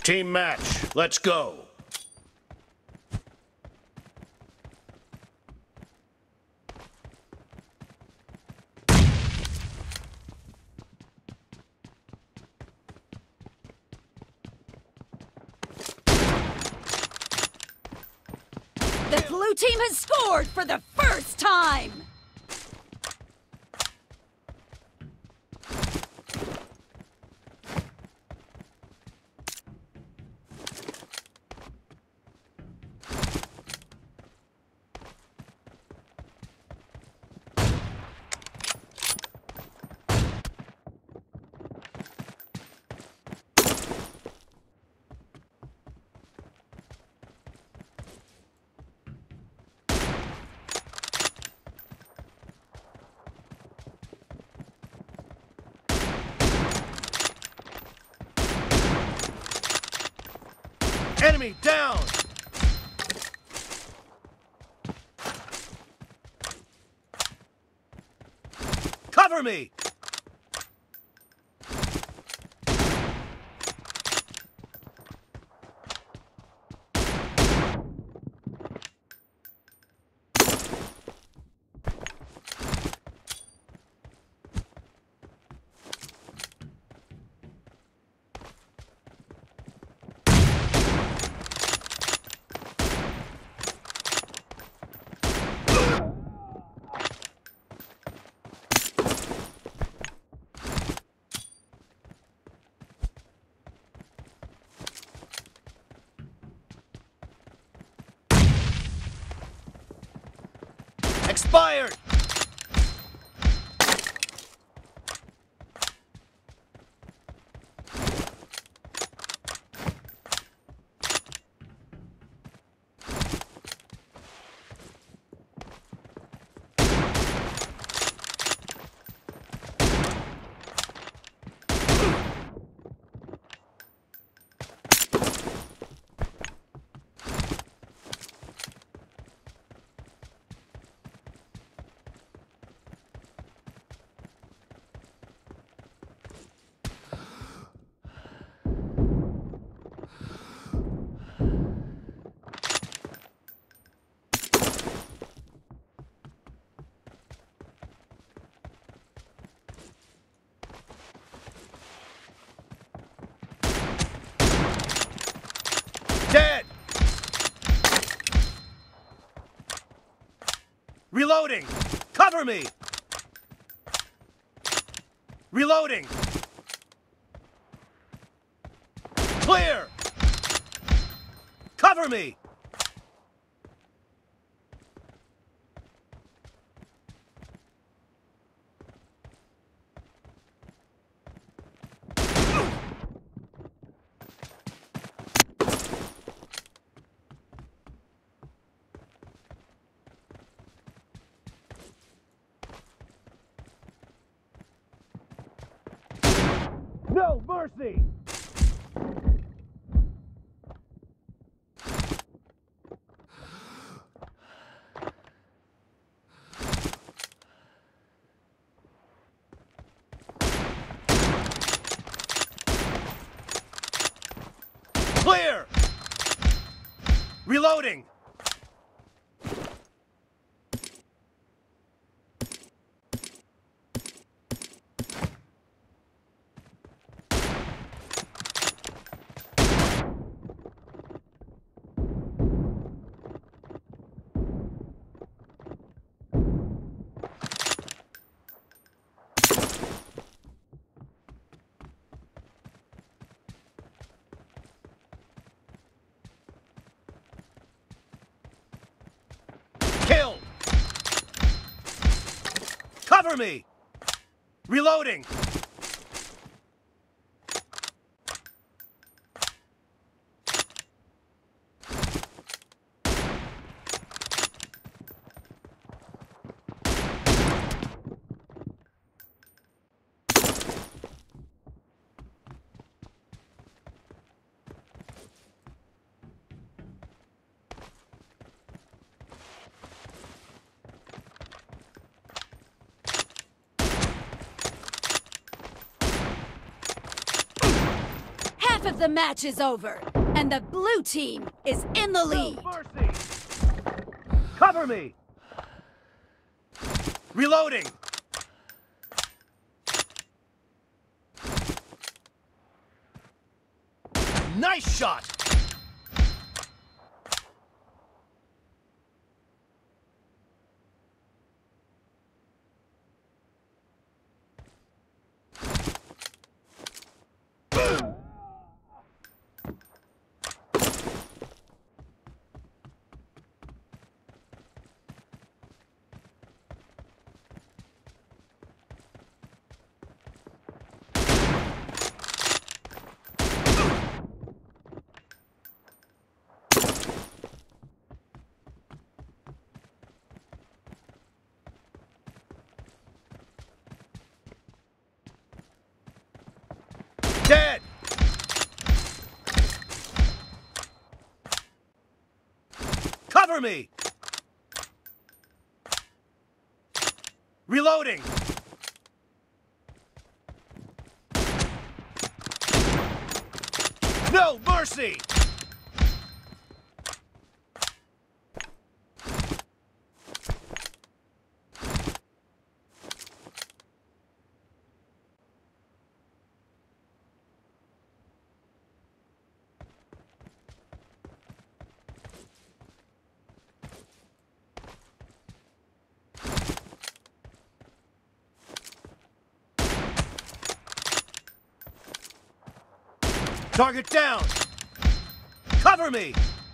Team match, let's go. The blue team has scored for the first time! Enemy down! Cover me! Expired! Dead! Reloading! Cover me! Reloading! Clear! Cover me! No mercy! Clear! Reloading! Kill! Cover me! Reloading! Half of the match is over, and the blue team is in the lead. No mercy! Cover me! Reloading! Nice shot! Dead! Cover me! Reloading! No mercy! Target down! Cover me!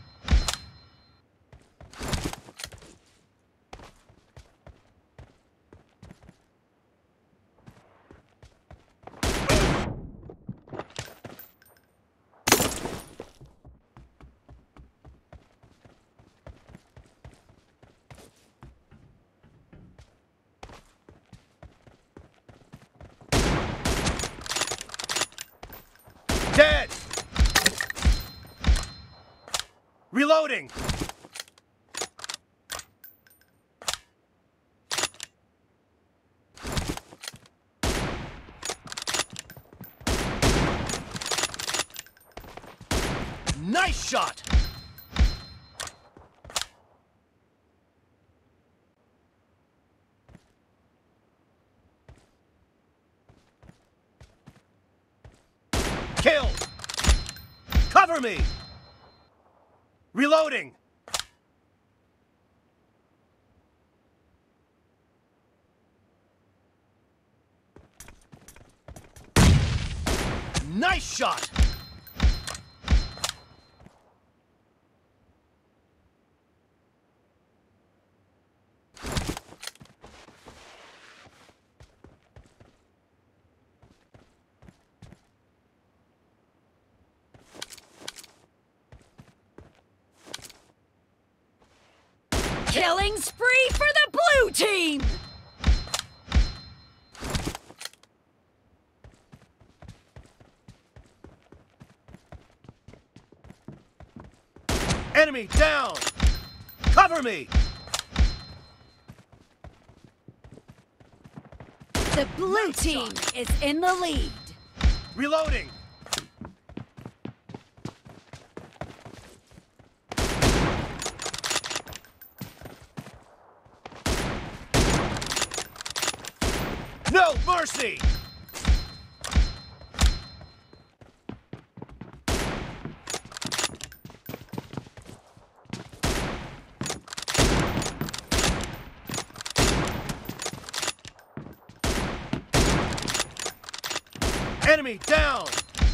Dead! Reloading! Nice shot! Kill! Cover me! Reloading! Nice shot! Killing spree for the blue team! Enemy down! Cover me! The blue team is in the lead. Reloading! No mercy! Enemy down!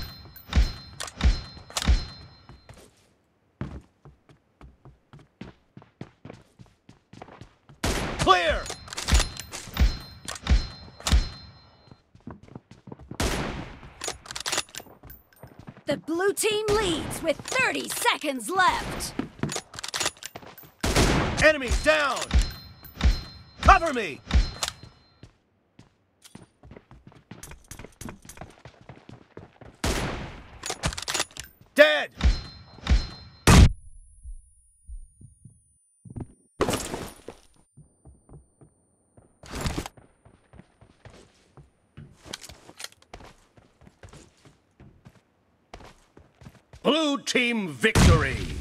Clear! The blue team leads with 30 seconds left. Enemy down! Cover me! Dead! Blue team victory!